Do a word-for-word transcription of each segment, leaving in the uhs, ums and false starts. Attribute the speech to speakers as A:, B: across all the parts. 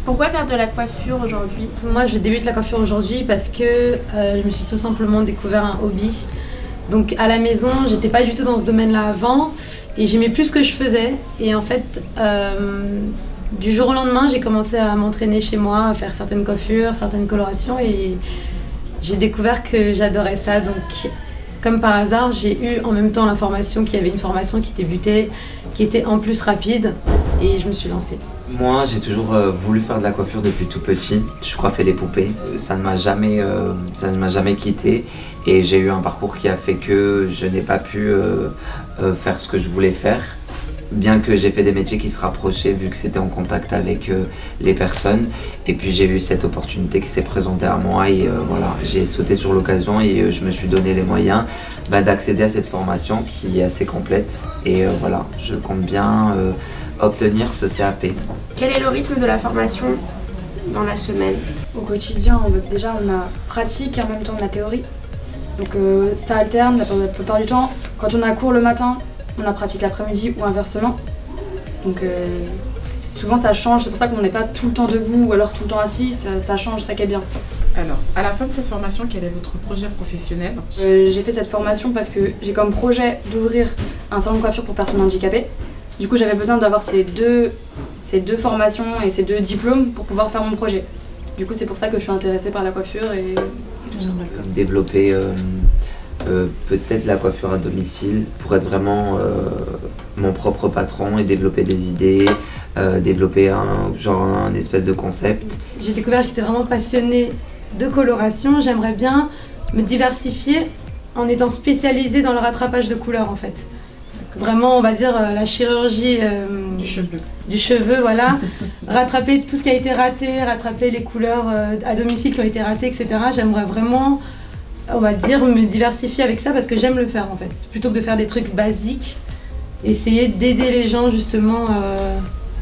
A: Pourquoi faire de la coiffure aujourd'hui?
B: Moi, je débute la coiffure aujourd'hui parce que euh, je me suis tout simplement découvert un hobby. Donc à la maison, j'étais pas du tout dans ce domaine-là avant et j'aimais plus ce que je faisais. Et en fait, euh, du jour au lendemain, j'ai commencé à m'entraîner chez moi, à faire certaines coiffures, certaines colorations et j'ai découvert que j'adorais ça. Donc comme par hasard, j'ai eu en même temps l'information qu'il y avait une formation qui débutait, qui était en plus rapide et je me suis lancée.
C: Moi, j'ai toujours euh, voulu faire de la coiffure depuis tout petit. Je coiffais les poupées. Ça ne m'a jamais, euh, ça ne m'a jamais quitté. Et j'ai eu un parcours qui a fait que je n'ai pas pu euh, euh, faire ce que je voulais faire. Bien que j'ai fait des métiers qui se rapprochaient vu que c'était en contact avec euh, les personnes. Et puis j'ai eu cette opportunité qui s'est présentée à moi et euh, voilà, j'ai sauté sur l'occasion et euh, je me suis donné les moyens bah, d'accéder à cette formation qui est assez complète. Et euh, voilà, je compte bien euh, obtenir ce C A P.
A: Quel est le rythme de la formation dans la semaine?
D: Au quotidien, on, déjà on a pratique et en même temps on a théorie. Donc euh, ça alterne la, la plupart du temps. Quand on a cours le matin, on a pratique l'après-midi ou inversement. Donc euh, souvent ça change, c'est pour ça qu'on n'est pas tout le temps debout ou alors tout le temps assis, ça, ça change, ça qui est bien.
E: Alors, à la fin de cette formation, quel est votre projet professionnel?
D: euh, J'ai fait cette formation parce que j'ai comme projet d'ouvrir un salon de coiffure pour personnes handicapées. Du coup j'avais besoin d'avoir ces deux, ces deux formations et ces deux diplômes pour pouvoir faire mon projet. Du coup c'est pour ça que je suis intéressée par la coiffure et, et tout ça.
C: Développer euh, euh, peut-être la coiffure à domicile pour être vraiment euh, mon propre patron et développer des idées, euh, développer un, genre un espèce de concept.
B: J'ai découvert que j'étais vraiment passionnée de coloration. J'aimerais bien me diversifier en étant spécialisée dans le rattrapage de couleurs en fait. Vraiment, on va dire euh, la chirurgie euh,
E: Du cheveu.
B: Du cheveu, voilà. Rattraper tout ce qui a été raté, rattraper les couleurs euh, à domicile qui ont été ratées, et cetera. J'aimerais vraiment, on va dire, me diversifier avec ça parce que j'aime le faire en fait. Plutôt que de faire des trucs basiques, essayer d'aider les gens justement euh,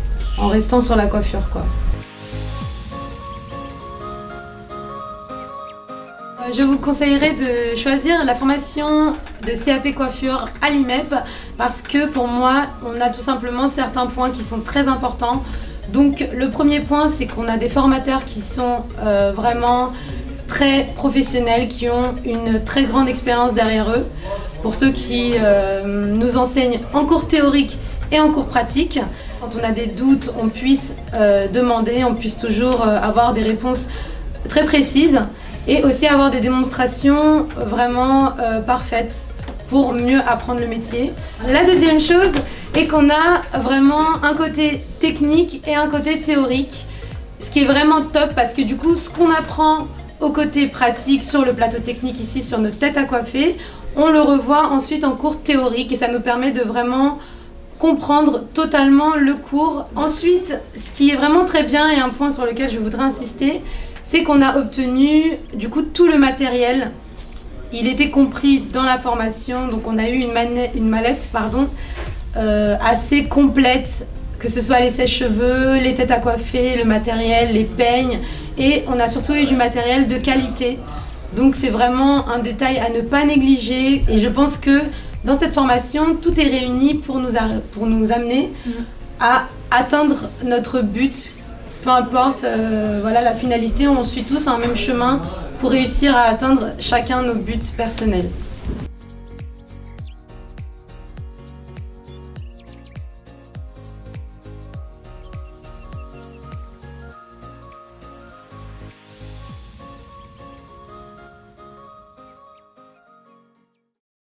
B: en restant sur la coiffure, quoi. Je vous conseillerais de choisir la formation de C A P coiffure à l'I M E P parce que pour moi, on a tout simplement certains points qui sont très importants. Donc le premier point, c'est qu'on a des formateurs qui sont euh, vraiment très professionnels, qui ont une très grande expérience derrière eux. Pour ceux qui euh, nous enseignent en cours théorique et en cours pratique, quand on a des doutes, on puisse euh, demander, on puisse toujours euh, avoir des réponses très précises. Et aussi avoir des démonstrations vraiment euh, parfaites pour mieux apprendre le métier. La deuxième chose est qu'on a vraiment un côté technique et un côté théorique, ce qui est vraiment top parce que du coup, ce qu'on apprend au côté pratique sur le plateau technique ici, sur notre tête à coiffer, on le revoit ensuite en cours théorique et ça nous permet de vraiment comprendre totalement le cours. Ensuite, ce qui est vraiment très bien et un point sur lequel je voudrais insister, c'est qu'on a obtenu du coup tout le matériel. Il était compris dans la formation, donc on a eu une, une mallette pardon, euh, assez complète, que ce soit les sèche-cheveux, les têtes à coiffer, le matériel, les peignes, et on a surtout eu du matériel de qualité. Donc c'est vraiment un détail à ne pas négliger, et je pense que dans cette formation, tout est réuni pour nous, pour nous amener à atteindre notre but. Peu importe euh, voilà, la finalité, on suit tous un même chemin pour réussir à atteindre chacun nos buts personnels.